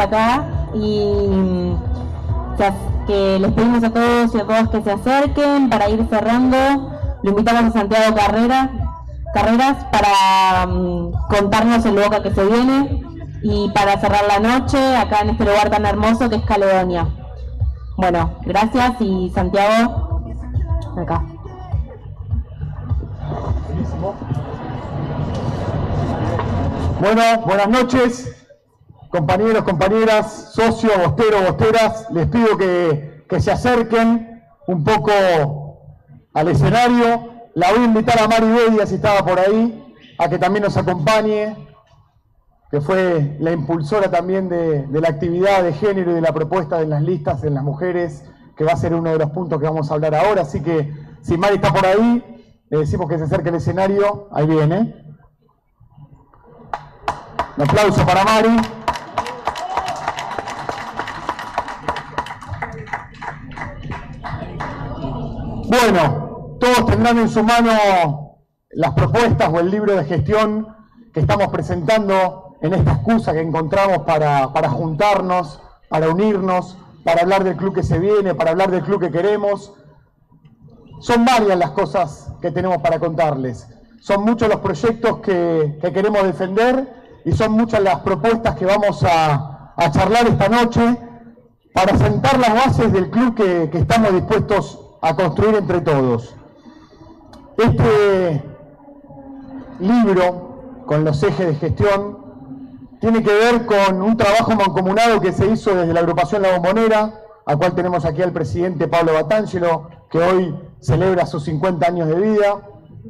acá y que les pedimos a todos y a todas que se acerquen para ir cerrando. Lo invitamos a Santiago Carreras para contarnos el Boca que se viene y para cerrar la noche acá en este lugar tan hermoso que es Caledonia. Bueno, gracias y Santiago, acá. Bueno, buenas noches, compañeros, compañeras, socios, bosteros, bosteras. Les pido que se acerquen un poco al escenario. La voy a invitar a Mari Bedia, si estaba por ahí, a que también nos acompañe, que fue la impulsora también de la actividad de género y de la propuesta de las listas en las mujeres, que va a ser uno de los puntos que vamos a hablar ahora. Así que, si Mari está por ahí, le decimos que se acerque al escenario. Ahí viene. Un aplauso para Mari. Bueno, todos tendrán en su mano las propuestas o el libro de gestión que estamos presentando en esta excusa que encontramos para juntarnos, para unirnos, para hablar del club que se viene, para hablar del club que queremos. Son varias las cosas que tenemos para contarles. Son muchos los proyectos que queremos defender y son muchas las propuestas que vamos a charlar esta noche para sentar las bases del club que estamos dispuestos a construir entre todos. Este libro, con los ejes de gestión, tiene que ver con un trabajo mancomunado que se hizo desde la agrupación La Bombonera, al cual tenemos aquí al presidente Pablo Batangelo, que hoy celebra sus 50 años de vida,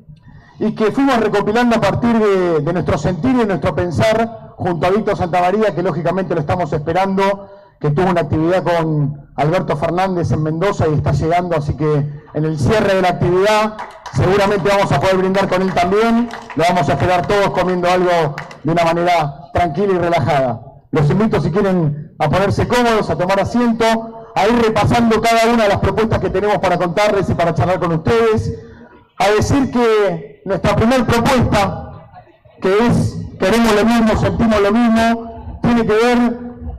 y que fuimos recopilando a partir de nuestro sentir y nuestro pensar junto a Víctor Santamaría, que lógicamente lo estamos esperando, que tuvo una actividad con Alberto Fernández en Mendoza y está llegando, así que en el cierre de la actividad seguramente vamos a poder brindar con él también. Lo vamos a esperar todos comiendo algo de una manera tranquila y relajada. Los invito, si quieren, a ponerse cómodos, a tomar asiento, a ir repasando cada una de las propuestas que tenemos para contarles y para charlar con ustedes, a decir que nuestra primera propuesta, que es queremos lo mismo, sentimos lo mismo, tiene que ver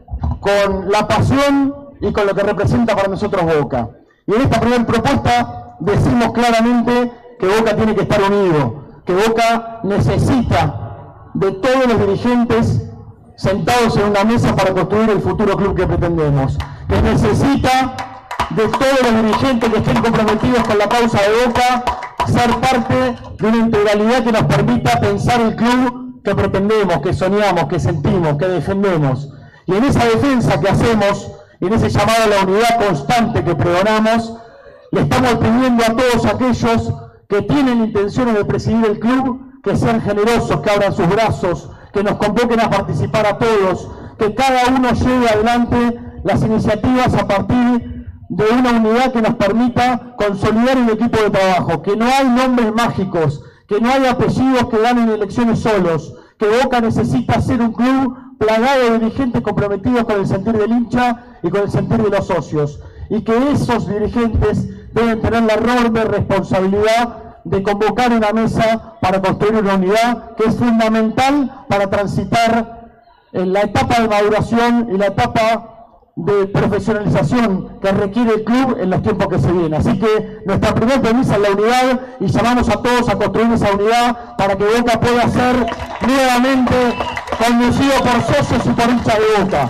con la pasión y con lo que representa para nosotros Boca. Y en esta primera propuesta decimos claramente que Boca tiene que estar unido, que Boca necesita de todos los dirigentes sentados en una mesa para construir el futuro club que pretendemos, que necesita de todos los dirigentes que estén comprometidos con la causa de Boca, ser parte de una integralidad que nos permita pensar el club que pretendemos, que soñamos, que sentimos, que defendemos. Y en esa defensa que hacemos, en ese llamado a la unidad constante que pregonamos, le estamos pidiendo a todos aquellos que tienen intenciones de presidir el club, que sean generosos, que abran sus brazos, que nos convoquen a participar a todos, que cada uno lleve adelante las iniciativas a partir de una unidad que nos permita consolidar el equipo de trabajo, que no hay nombres mágicos, que no hay apellidos que ganen elecciones solos, que Boca necesita ser un club plagado de dirigentes comprometidos con el sentir del hincha y con el sentir de los socios, y que esos dirigentes deben tener la enorme responsabilidad de convocar una mesa para construir una unidad que es fundamental para transitar en la etapa de maduración y la etapa de profesionalización que requiere el club en los tiempos que se vienen. Así que nuestra primera premisa es la unidad y llamamos a todos a construir esa unidad para que Boca pueda ser nuevamente conducido por socios y por hinchas de Boca.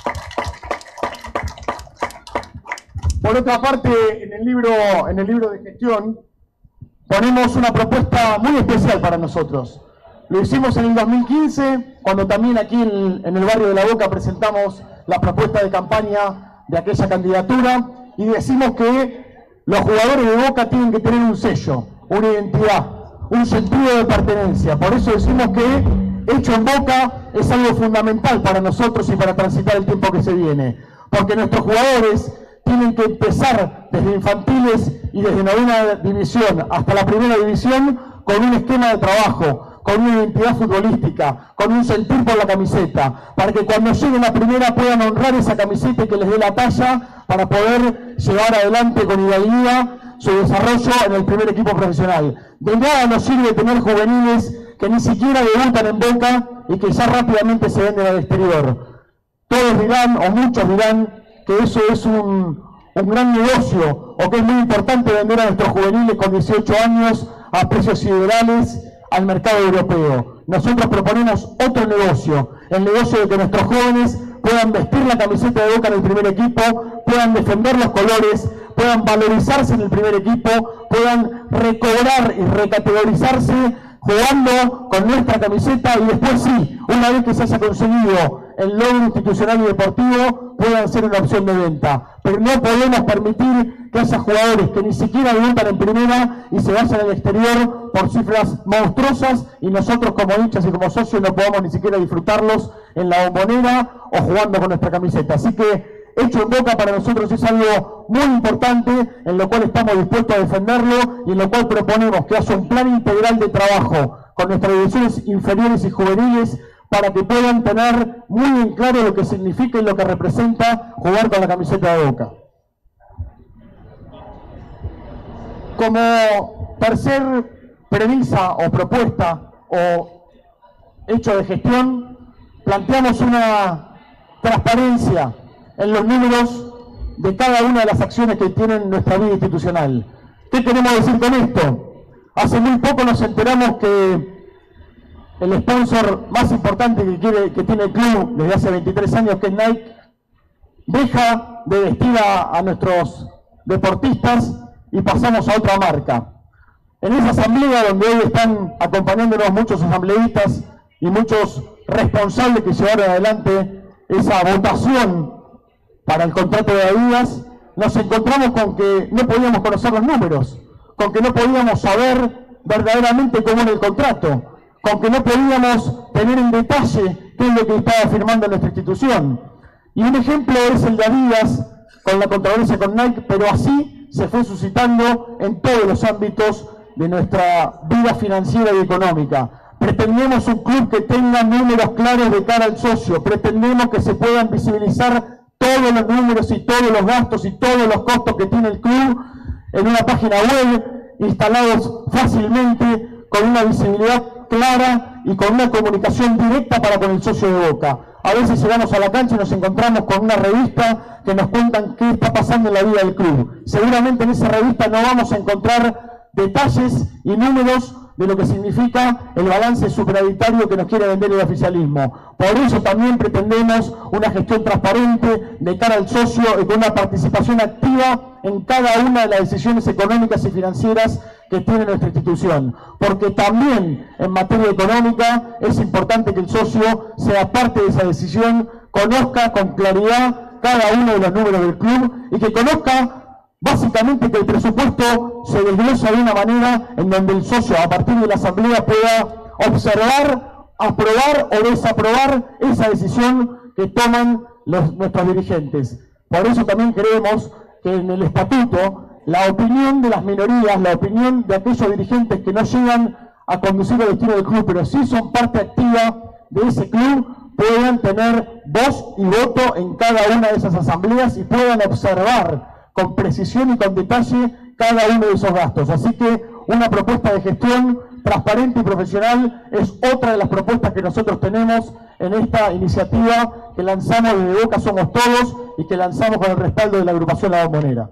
Por otra parte, en el libro de gestión ponemos una propuesta muy especial para nosotros. Lo hicimos en el 2015, cuando también aquí en el barrio de La Boca presentamos la propuesta de campaña de aquella candidatura y decimos que los jugadores de Boca tienen que tener un sello, una identidad, un sentido de pertenencia. Por eso decimos que hecho en Boca es algo fundamental para nosotros y para transitar el tiempo que se viene. Porque nuestros jugadores tienen que empezar desde infantiles y desde novena división hasta la primera división con un esquema de trabajo, con una identidad futbolística, con un sentir por la camiseta, para que cuando lleguen a primera puedan honrar esa camiseta y que les dé la talla para poder llevar adelante con idealidad su desarrollo en el primer equipo profesional. De nada nos sirve tener juveniles que ni siquiera debutan en Boca y que ya rápidamente se venden al exterior. todos dirán, o muchos dirán, que eso es un gran negocio, o que es muy importante vender a nuestros juveniles con 18 años a precios siderales al mercado europeo. Nosotros proponemos otro negocio, el negocio de que nuestros jóvenes puedan vestir la camiseta de Boca en el primer equipo, puedan defender los colores, puedan valorizarse en el primer equipo, puedan recobrar y recategorizarse jugando con nuestra camiseta, y después sí, una vez que se haya conseguido el logro institucional y deportivo, puedan ser una opción de venta. Pero no podemos permitir que haya jugadores que ni siquiera debutan en primera y se vayan al exterior por cifras monstruosas, y nosotros como hinchas y como socios no podamos ni siquiera disfrutarlos en la Bombonera o jugando con nuestra camiseta. Así que Hecho en Boca para nosotros es algo muy importante, en lo cual estamos dispuestos a defenderlo y en lo cual proponemos que haya un plan integral de trabajo con nuestras divisiones inferiores y juveniles para que puedan tener muy en claro lo que significa y lo que representa jugar con la camiseta de Boca. Como tercer premisa o propuesta o hecho de gestión, planteamos una transparencia en los números de cada una de las acciones que tienen nuestra vida institucional. ¿Qué queremos decir con esto? Hace muy poco nos enteramos que el sponsor más importante que tiene el club desde hace 23 años, que es Nike, deja de vestir a nuestros deportistas y pasamos a otra marca. En esa asamblea donde hoy están acompañándonos muchos asambleístas y muchos responsables que llevaron adelante esa votación para el contrato de Adidas, nos encontramos con que no podíamos conocer los números, con que no podíamos saber verdaderamente cómo era el contrato, con que no podíamos tener en detalle qué es lo que estaba firmando nuestra institución. Y un ejemplo es el de Adidas con la controversia con Nike, pero así se fue suscitando en todos los ámbitos de nuestra vida financiera y económica. Pretendemos un club que tenga números claros de cara al socio, pretendemos que se puedan visibilizar todos los números y todos los gastos y todos los costos que tiene el club en una página web, instalados fácilmente, con una visibilidad clara y con una comunicación directa para con el socio de Boca. A veces llegamos a la cancha y nos encontramos con una revista que nos cuentan qué está pasando en la vida del club. Seguramente en esa revista no vamos a encontrar detalles y números de lo que significa el balance supraditario que nos quiere vender el oficialismo. Por eso también pretendemos una gestión transparente de cara al socio y con una participación activa en cada una de las decisiones económicas y financieras que tiene nuestra institución. Porque también en materia económica es importante que el socio sea parte de esa decisión, conozca con claridad cada uno de los números del club y que conozca básicamente que el presupuesto se desglosa de una manera en donde el socio a partir de la asamblea pueda observar, aprobar o desaprobar esa decisión que toman nuestros dirigentes. Por eso también creemos que en el estatuto la opinión de las minorías, la opinión de aquellos dirigentes que no llegan a conducir el destino del club, pero sí son parte activa de ese club, puedan tener voz y voto en cada una de esas asambleas y puedan observar con precisión y con detalle cada uno de esos gastos. Así que una propuesta de gestión transparente y profesional es otra de las propuestas que nosotros tenemos en esta iniciativa que lanzamos desde Boca Somos Todos y que lanzamos con el respaldo de la agrupación La Bombonera.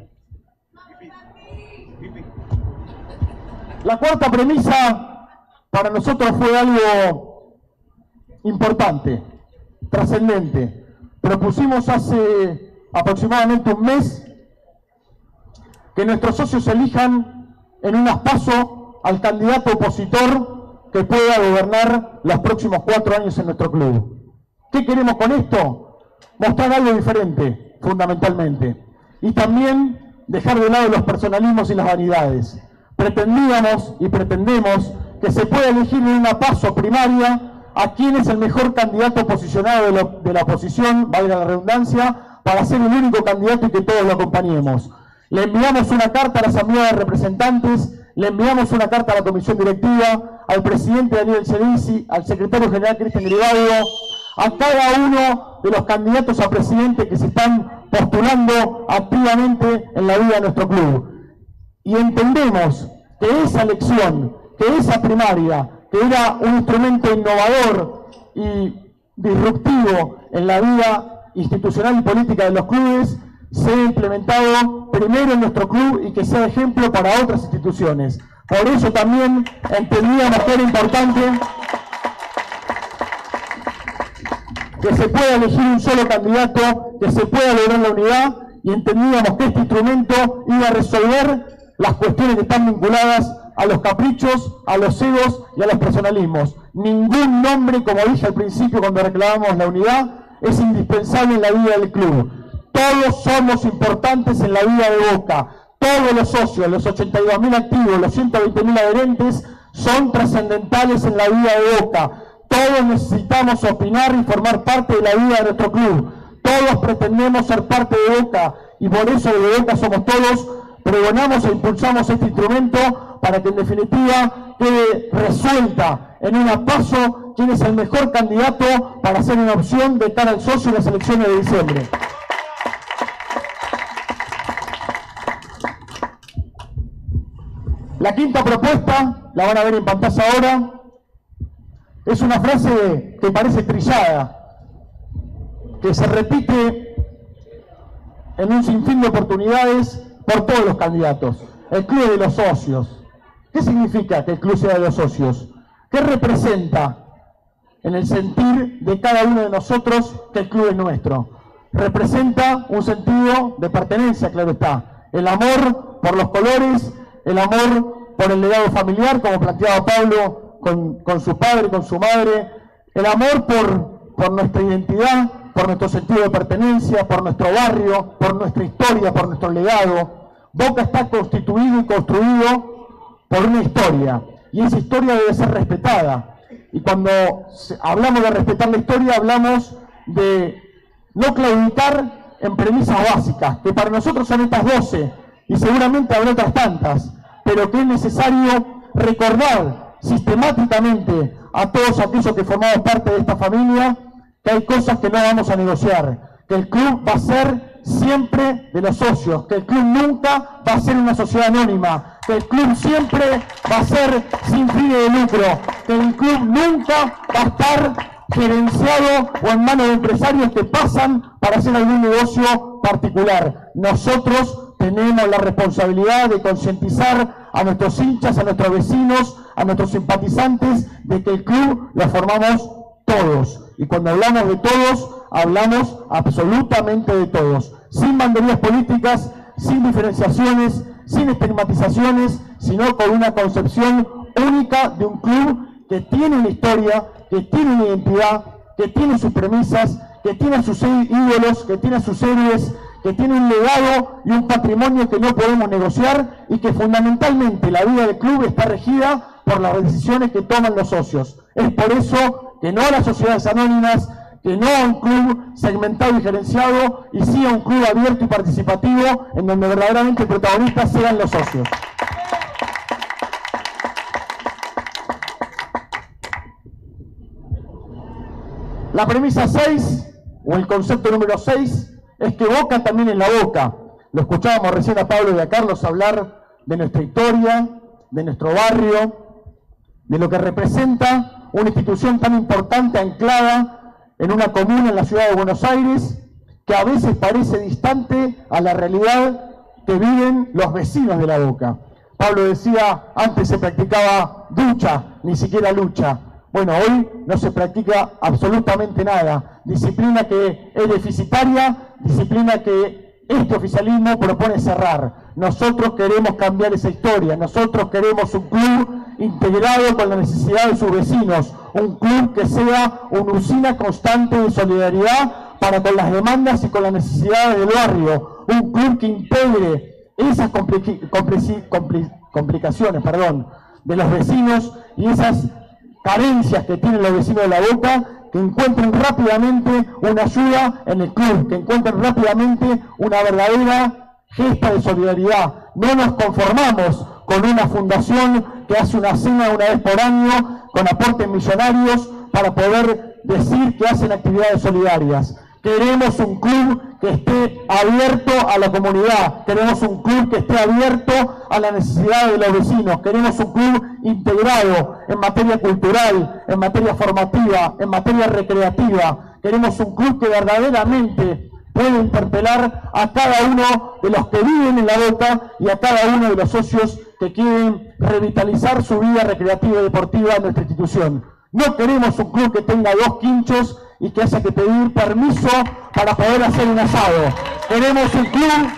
La cuarta premisa para nosotros fue algo importante, trascendente. Propusimos hace aproximadamente un mes que nuestros socios elijan en unas PASO al candidato opositor que pueda gobernar los próximos 4 años en nuestro club. ¿Qué queremos con esto? Mostrar algo diferente, fundamentalmente. Y también dejar de lado los personalismos y las vanidades. Pretendíamos y pretendemos que se pueda elegir en una PASO primaria a quién es el mejor candidato posicionado de la oposición, valga la redundancia, para ser el único candidato y que todos lo acompañemos. Le enviamos una carta a la Asamblea de Representantes, le enviamos una carta a la Comisión Directiva, al presidente Daniel Cerici, al secretario general Cristian Gribaldo, a cada uno de los candidatos a presidente que se están postulando activamente en la vida de nuestro club. Y entendemos que esa elección, que esa primaria, que era un instrumento innovador y disruptivo en la vida institucional y política de los clubes sea implementado primero en nuestro club y que sea ejemplo para otras instituciones. Por eso también entendíamos que era importante que se pueda elegir un solo candidato, que se pueda lograr la unidad, y entendíamos que este instrumento iba a resolver las cuestiones que están vinculadas a los caprichos, a los egos y a los personalismos. Ningún nombre, como dije al principio cuando reclamamos la unidad, es indispensable en la vida del club. Todos somos importantes en la vida de Boca. Todos los socios, los 82.000 activos, los 120.000 adherentes, son trascendentales en la vida de Boca. Todos necesitamos opinar y formar parte de la vida de nuestro club. Todos pretendemos ser parte de Boca, y por eso de Boca somos todos. Pregonamos e impulsamos este instrumento para que en definitiva quede resuelta en una PASO quién es el mejor candidato para ser una opción de cara al socio en las elecciones de diciembre. La quinta propuesta, la van a ver en pantalla ahora, es una frase que parece trillada, que se repite en un sinfín de oportunidades por todos los candidatos. El club de los socios. ¿Qué significa que el club sea de los socios? ¿Qué representa en el sentir de cada uno de nosotros que el club es nuestro? Representa un sentido de pertenencia, claro está. El amor por los colores, el amor por el legado familiar, como planteaba Pablo con su padre, con su madre, el amor por nuestra identidad, por nuestro sentido de pertenencia, por nuestro barrio, por nuestra historia, por nuestro legado. Boca está constituido y construido por una historia, y esa historia debe ser respetada. Y cuando hablamos de respetar la historia, hablamos de no claudicar en premisas básicas, que para nosotros son estas 12, y seguramente habrá otras tantas, pero que es necesario recordar sistemáticamente a todos aquellos que formamos parte de esta familia que hay cosas que no vamos a negociar, que el club va a ser siempre de los socios, que el club nunca va a ser una sociedad anónima, que el club siempre va a ser sin fines de lucro, que el club nunca va a estar gerenciado o en manos de empresarios que pasan para hacer algún negocio particular. Nosotros tenemos la responsabilidad de concientizar a nuestros hinchas, a nuestros vecinos, a nuestros simpatizantes, de que el club lo formamos todos. Y cuando hablamos de todos, hablamos absolutamente de todos. Sin banderías políticas, sin diferenciaciones, sin estigmatizaciones, sino con una concepción única de un club que tiene una historia, que tiene una identidad, que tiene sus premisas, que tiene a sus ídolos, que tiene a sus héroes, que tiene un legado y un patrimonio que no podemos negociar, y que fundamentalmente la vida del club está regida por las decisiones que toman los socios. Es por eso que no a las sociedades anónimas, que no a un club segmentado y gerenciado, y sí a un club abierto y participativo, en donde verdaderamente protagonistas sean los socios. La premisa 6, o el concepto número 6, es que Boca también es la Boca. Lo escuchábamos recién a Pablo y a Carlos hablar de nuestra historia, de nuestro barrio, de lo que representa una institución tan importante anclada en una comuna en la ciudad de Buenos Aires, que a veces parece distante a la realidad que viven los vecinos de la Boca. Pablo decía, antes se practicaba ducha, ni siquiera lucha. Bueno, hoy no se practica absolutamente nada. Disciplina que es deficitaria, disciplina que este oficialismo propone cerrar. Nosotros queremos cambiar esa historia. Nosotros queremos un club integrado con la necesidad de sus vecinos. Un club que sea una usina constante de solidaridad para con las demandas y con las necesidades del barrio. Un club que integre esas complicaciones de los vecinos y esas carencias que tienen los vecinos de la Boca, que encuentren rápidamente una ayuda en el club, que encuentren rápidamente una verdadera gesta de solidaridad. No nos conformamos con una fundación que hace una cena una vez por año con aportes millonarios para poder decir que hacen actividades solidarias. Queremos un club que esté abierto a la comunidad, queremos un club que esté abierto a las necesidades de los vecinos, queremos un club integrado en materia cultural, en materia formativa, en materia recreativa, Queremos un club que verdaderamente puede interpelar a cada uno de los que viven en La Boca y a cada uno de los socios que quieren revitalizar su vida recreativa y deportiva en nuestra institución. No queremos un club que tenga 2 quinchos y que haya que pedir permiso para poder hacer un asado. Queremos un club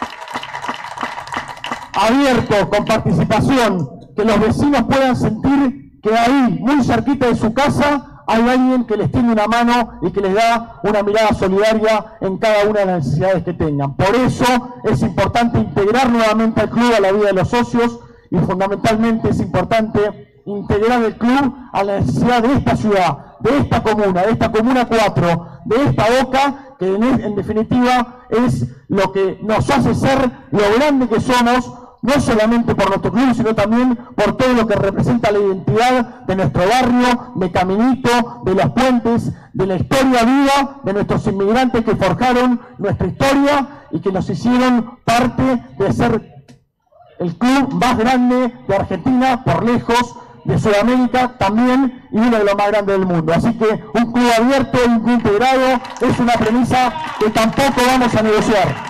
abierto, con participación, que los vecinos puedan sentir que ahí, muy cerquita de su casa, hay alguien que les tiende una mano y que les da una mirada solidaria en cada una de las necesidades que tengan. Por eso es importante integrar nuevamente al club a la vida de los socios y fundamentalmente es importante integrar el club a la necesidad de esta ciudad, de esta comuna 4, de esta Boca, que en definitiva es lo que nos hace ser lo grande que somos, no solamente por nuestro club, sino también por todo lo que representa la identidad de nuestro barrio, de Caminito, de Los Puentes, de la historia viva de nuestros inmigrantes que forjaron nuestra historia y que nos hicieron parte de ser el club más grande de Argentina, por lejos, de Sudamérica también, y uno de los más grandes del mundo. Así que un club abierto y un club integrado es una premisa que tampoco vamos a negociar.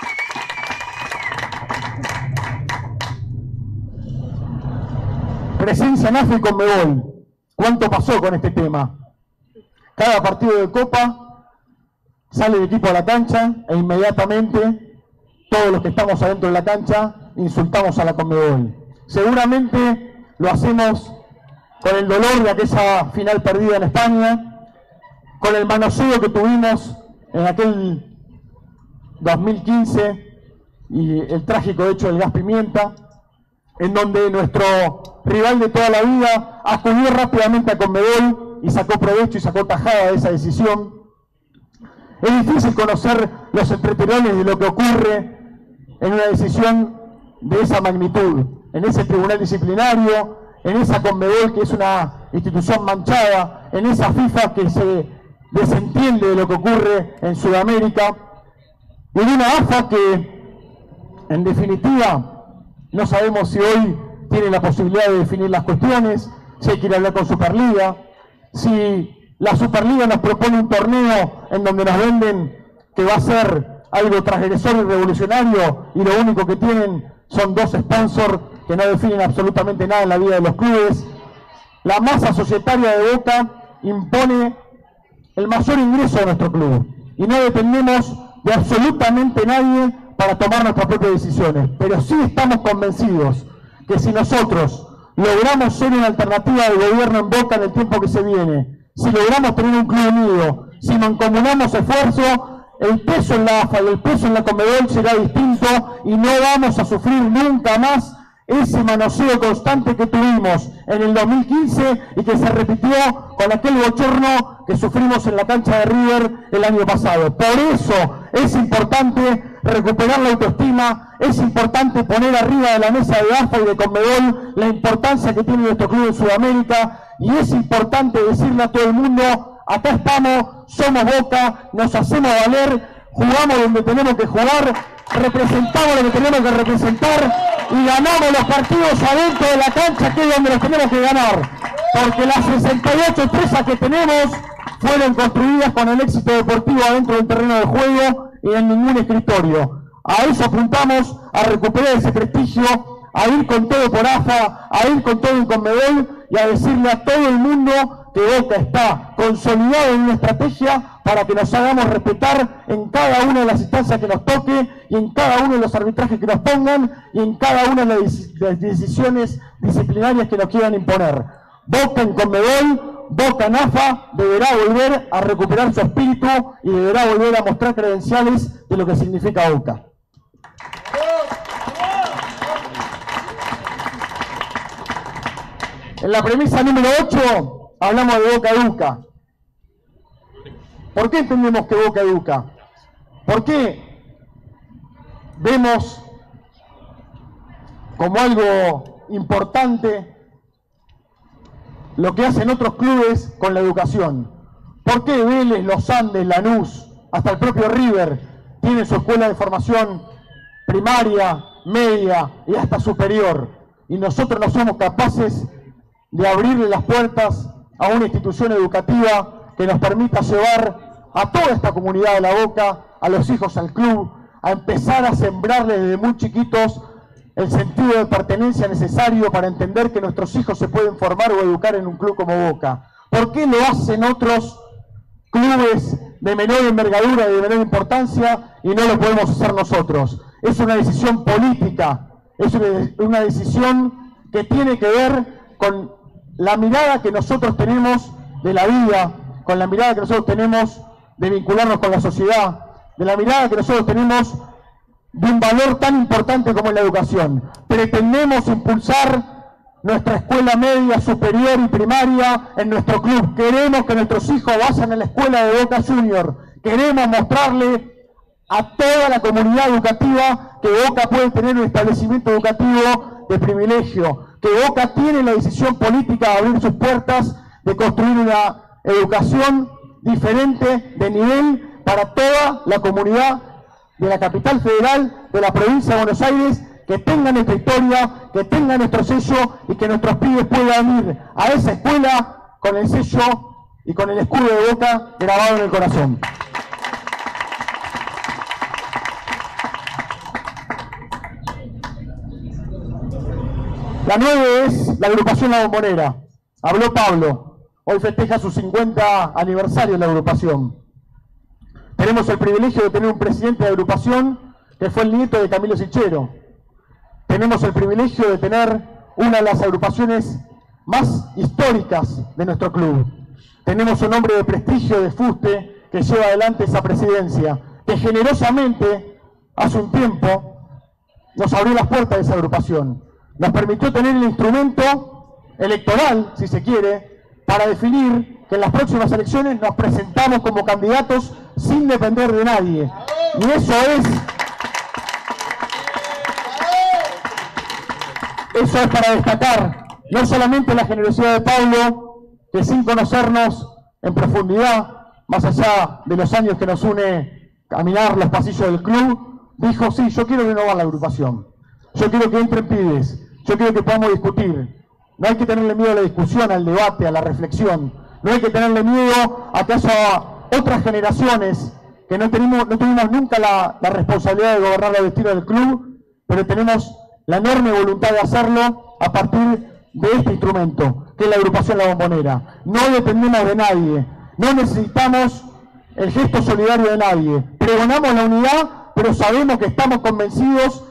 Presencia en AFA y Conmebol. ¿Cuánto pasó con este tema? Cada partido de Copa sale el equipo a la cancha e inmediatamente todos los que estamos adentro de la cancha insultamos a la Conmebol. Seguramente lo hacemos con el dolor de aquella final perdida en España, con el manoseo que tuvimos en aquel 2015 y el trágico hecho del gas pimienta, en donde nuestro rival de toda la vida acudió rápidamente a Conmebol y sacó provecho y sacó tajada de esa decisión. Es difícil conocer los entretelones de lo que ocurre en una decisión de esa magnitud, en ese tribunal disciplinario, en esa Conmebol que es una institución manchada, en esa FIFA que se desentiende de lo que ocurre en Sudamérica, y en una AFA que, en definitiva, no sabemos si hoy tiene la posibilidad de definir las cuestiones, si hay que ir a hablar con Superliga, si la Superliga nos propone un torneo en donde nos venden que va a ser algo transgresor y revolucionario y lo único que tienen son 2 sponsors que no definen absolutamente nada en la vida de los clubes. La masa societaria de Boca impone el mayor ingreso de nuestro club y no dependemos de absolutamente nadie para tomar nuestras propias decisiones, pero sí estamos convencidos que si nosotros logramos ser una alternativa de gobierno en Boca en el tiempo que se viene, si logramos tener un club unido, si mancomunamos esfuerzo, el peso en la AFA y el peso en la Conmebol será distinto y no vamos a sufrir nunca más ese manoseo constante que tuvimos en el 2015 y que se repitió con aquel bochorno que sufrimos en la cancha de River el año pasado. Por eso es importante recuperar la autoestima, es importante poner arriba de la mesa de AFA y de Conmebol la importancia que tiene nuestro club en Sudamérica y es importante decirle a todo el mundo, acá estamos, somos Boca, nos hacemos valer, jugamos donde tenemos que jugar, representamos lo que tenemos que representar y ganamos los partidos adentro de la cancha, que es donde los tenemos que ganar, porque las 68 empresas que tenemos fueron construidas con el éxito deportivo adentro del terreno de juego y en ningún escritorio. A eso apuntamos, a recuperar ese prestigio, a ir con todo por AFA, a ir con todo en Conmebol y a decirle a todo el mundo que Boca está consolidado en una estrategia para que nos hagamos respetar en cada una de las instancias que nos toque y en cada uno de los arbitrajes que nos pongan y en cada una de las decisiones disciplinarias que nos quieran imponer. Boca en Conmebol, Boca en AFA deberá volver a recuperar su espíritu y deberá volver a mostrar credenciales de lo que significa Boca. En la premisa número 8 hablamos de Boca Educa. ¿Por qué entendemos que Boca educa? ¿Por qué vemos como algo importante lo que hacen otros clubes con la educación? ¿Por qué Vélez, Los Andes, Lanús, hasta el propio River tiene su escuela de formación primaria, media y hasta superior? Y nosotros no somos capaces de abrirle las puertas a una institución educativa que nos permita llevar a toda esta comunidad de La Boca, a los hijos al club, a empezar a sembrarles desde muy chiquitos el sentido de pertenencia necesario para entender que nuestros hijos se pueden formar o educar en un club como Boca. ¿Por qué lo hacen otros clubes de menor envergadura y de menor importancia y no lo podemos hacer nosotros? Es una decisión política, es una decisión que tiene que ver con la mirada que nosotros tenemos de la vida, con la mirada que nosotros tenemos de vincularnos con la sociedad, de la mirada que nosotros tenemos de un valor tan importante como es la educación. Pretendemos impulsar nuestra escuela media, superior y primaria en nuestro club. Queremos que nuestros hijos vayan a la escuela de Boca Junior. Queremos mostrarle a toda la comunidad educativa que Boca puede tener un establecimiento educativo de privilegio, que Boca tiene la decisión política de abrir sus puertas, de construir una educación diferente, de nivel, para toda la comunidad de la capital federal, de la provincia de Buenos Aires, que tenga nuestra historia, que tenga nuestro sello y que nuestros pibes puedan ir a esa escuela con el sello y con el escudo de Boca grabado en el corazón. La 9 es la agrupación La Bombonera. Habló Pablo. Hoy festeja su 50 aniversario de la agrupación. Tenemos el privilegio de tener un presidente de agrupación que fue el nieto de Camilo Sichero. Tenemos el privilegio de tener una de las agrupaciones más históricas de nuestro club. Tenemos un hombre de prestigio de fuste que lleva adelante esa presidencia, que generosamente, hace un tiempo, nos abrió las puertas de esa agrupación. Nos permitió tener el instrumento electoral, si se quiere, para definir que en las próximas elecciones nos presentamos como candidatos sin depender de nadie. Y eso es para destacar no solamente la generosidad de Pablo, que sin conocernos en profundidad, más allá de los años que nos une caminar los pasillos del club, dijo: sí, yo quiero renovar la agrupación, yo quiero que entren pibes, yo quiero que podamos discutir. No hay que tenerle miedo a la discusión, al debate, a la reflexión. No hay que tenerle miedo a que haya otras generaciones que no tuvimos nunca la responsabilidad de gobernar la destino del club, pero tenemos la enorme voluntad de hacerlo a partir de este instrumento, que es la agrupación La Bombonera. No dependemos de nadie, no necesitamos el gesto solidario de nadie. Pregonamos la unidad, pero sabemos que estamos convencidos